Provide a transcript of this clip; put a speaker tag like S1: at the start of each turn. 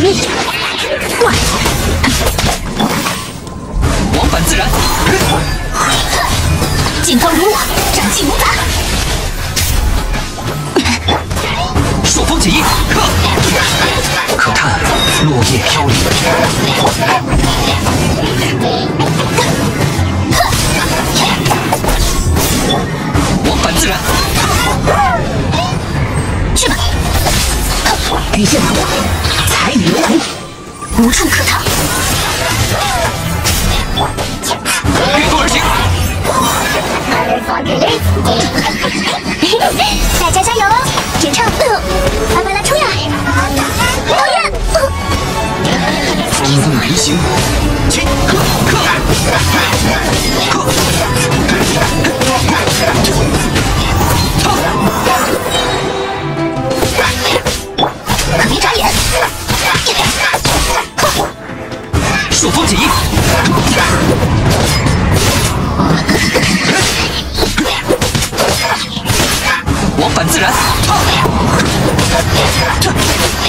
S1: 命！哇！
S2: 往返自然，
S1: 劲风如我，斩气无法。
S2: 朔风起义，可叹落叶飘零。往返自然，
S1: 去吧！遇见了我，财与如虎，无处可逃。
S2: 掠夺而行。
S1: 大家加油哦！别唱，阿巴拉出呀！导演，
S2: 风风鱼行，起，
S1: 可别眨眼！
S2: 朔风起义，往返自然，